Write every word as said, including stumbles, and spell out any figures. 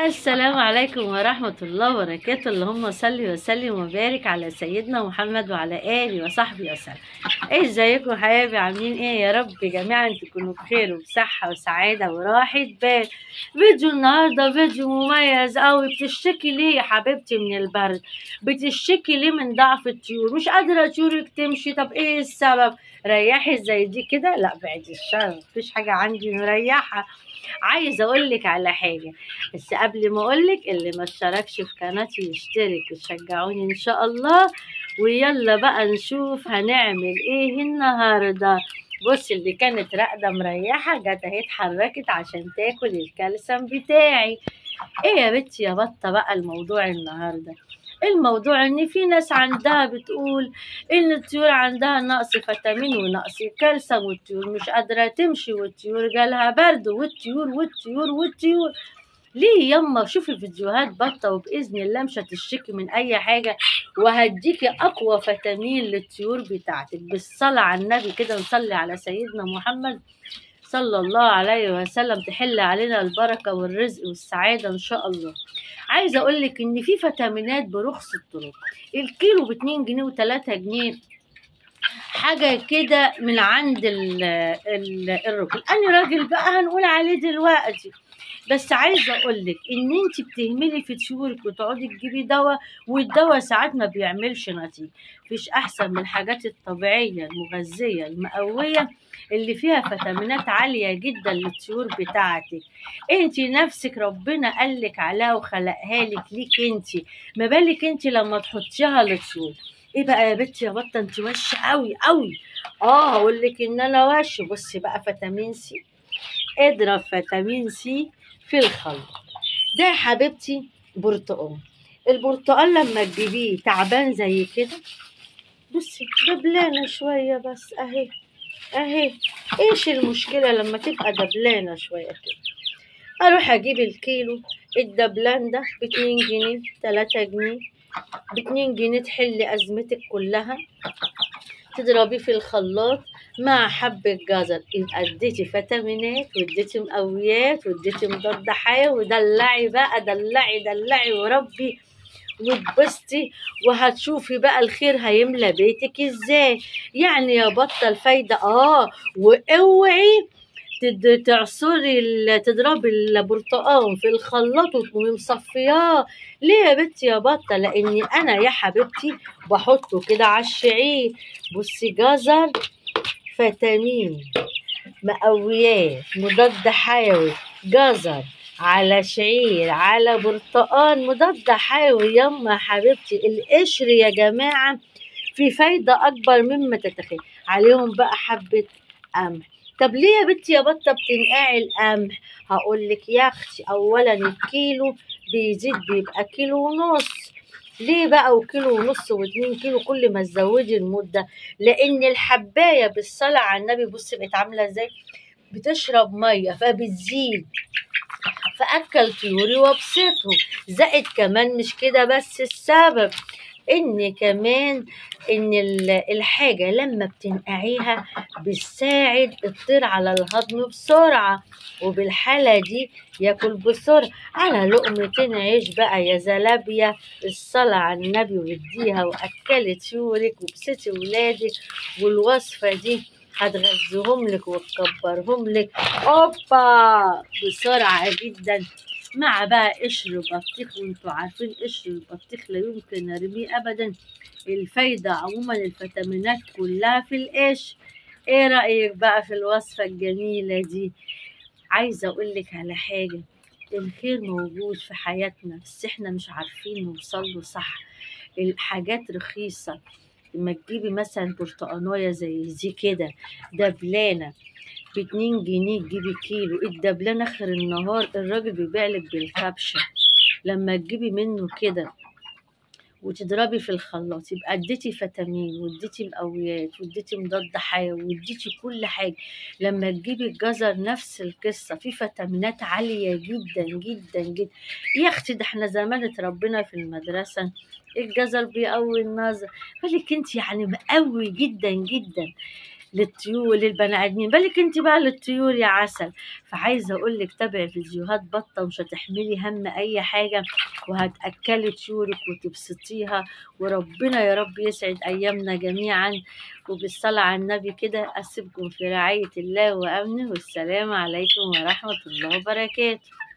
السلام عليكم ورحمة الله وبركاته. اللهم صل وسلم وبارك على سيدنا محمد وعلى آله وصحبه وسلم. ايه ازيكم حبايبي؟ عاملين ايه؟ يا رب جميعا تكونوا بخير وبصحة وسعادة وراحة بال. فيديو النهاردة فيديو مميز اوي. بتشتكي ليه يا حبيبتي من البرد؟ بتشتكي ليه من ضعف الطيور؟ مش قادرة طيورك تمشي؟ طب ايه السبب؟ ريحي زي دي كده. لا بعد الشر، مفيش حاجة عندي مريحة. عايزه اقول لك على حاجه، بس قبل ما اقول لك، اللي ما اشتركش في قناتي يشترك وتشجعوني ان شاء الله. ويلا بقى نشوف هنعمل ايه النهارده. بص، اللي كانت راقده مريحه جت اهي اتحركت عشان تاكل الكالسيوم بتاعي. ايه يا بنتي يا بطه بقى الموضوع النهارده؟ الموضوع ان في ناس عندها بتقول ان الطيور عندها نقص فيتامين ونقص كالسيوم، والطيور مش قادره تمشي، والطيور جالها برد، والطيور والطيور والطيور. ليه يما؟ شوفي فيديوهات بطه وباذن الله مش هتشتكي من اي حاجه، وهديكي اقوى فيتامين للطيور بتاعتك. بالصلاه على النبي كده، نصلي على سيدنا محمد صلى الله عليه وسلم، تحل علينا البركة والرزق والسعادة إن شاء الله. عايزة أقولك إن في فيتامينات برخص الطرق، الكيلو باتنين جنيه وتلاتة جنيه، حاجة كده من عند ال ال الراجل. أنا راجل بقى هنقول عليه دلوقتي، بس عايزه اقولك ان انت بتهملي في طيورك وتقعدي تجيبي دواء، والدواء ساعات ما بيعملش نتيجه. مفيش احسن من الحاجات الطبيعيه المغذيه المقويه اللي فيها فيتامينات عاليه جدا للطيور بتاعتك. انت نفسك ربنا قالك عليها وخلقها لك ليك انت، ما بالك انت لما تحطيها للطيور. ايه بقى يا بنتي يا بطه انت وش قوي قوي؟ اه هقول لك ان انا وش. بصي بقى، فيتامين سي، اضرب فيتامين سي في الخلط ده يا حبيبتي. برتقال، البرتقال لما تجيبيه تعبان زي كده، بصي دبلانه شويه بس اهي اهي. ايش المشكله لما تبقى دبلانه شويه كده؟ اروح اجيب الكيلو الدبلان ده باتنين جنيه تلاتة جنيه، باتنين جنيه تحل ازمتك كلها. تضربيه في الخلاط مع حبة جزر، يبقى اديتي فيتامينات واديتي مقويات واديتي مضاد حيوي. ودلعي بقى، دلعي دلعي وربي واتبسطي، وهتشوفي بقى الخير هيملى بيتك ازاي. يعني يا بطه الفايده اه. واوعي تد- تعصري ال- تضربي البرتقال في الخلاط وتقومي مصفياه. ليه يا بنتي يا بطه؟ لاني انا يا حبيبتي بحطه كده على الشعير. بصي، جزر، فيتامين، مقويات، مضاد حيوي، جزر على شعير على برتقال، مضاد حيوي. يما حبيبتي القشر يا جماعه في فايده اكبر مما تتخيل. عليهم بقى حبه قمح. طب ليه يا بنتي يا بطه بتنقعي القمح؟ هقول لك يا اختي، اولا الكيلو بيزيد بيبقى كيلو ونص. ليه بقى وكيلو ونص واتنين كيلو كل ما تزودي المده؟ لان الحبايه بالصلاه على النبي بصي بقت عامله ازاي، بتشرب ميه فبتزيد. فاكل طيوري وابسطهم. زائد كمان مش كده بس، السبب ان كمان ان الحاجه لما بتنقعيها بتساعد الطير على الهضم بسرعه، وبالحاله دي ياكل بسرعه. على لقمتين عيش بقى يا زلابيا، الصلاه على النبي، واديها واكلي طيورك وبسطي ولادك. والوصفه دي هتغذيهم لك وتكبرهم لك اوبا بسرعه جدا. مع بقى قشر البطيخ، وانتوا عارفين قشر البطيخ لا يمكن ارميه ابدا. الفايدة عموما الفيتامينات كلها في القشر. ايه رأيك بقى في الوصفة الجميلة دي؟ عايزة اقولك على حاجة، الخير موجود في حياتنا بس احنا مش عارفين نوصله صح. الحاجات رخيصة. لما تجيبي مثلا برتقانية زي دي كده دبلانة باتنين جنيه، تجيبي كيلو الدبلان اخر النهار الراجل بيبيعلك بالكبشة. لما تجيبي منه كده وتضربي في الخلاط، يبقى اديتي فيتامين واديتي مقويات واديتي مضاد حيوي واديتي كل حاجه. لما تجيبي الجزر نفس القصه، فيه فيتامينات عاليه جدا جدا جدا. يا اختي ده احنا زمان اتربينا في المدرسه الجزر بيقوي النظر، بالك انت يعني مقوي جدا جدا. للطيور للبني ادمين، بالك انت بقى للطيور يا عسل. فعايزه اقول لك تابعي فيديوهات بطه ومش هتحملي هم اي حاجه، وهتاكلي طيورك وتبسطيها. وربنا يا رب يسعد ايامنا جميعا. وبالصلاه على النبي كده اسيبكم في رعايه الله وامنه، والسلام عليكم ورحمه الله وبركاته.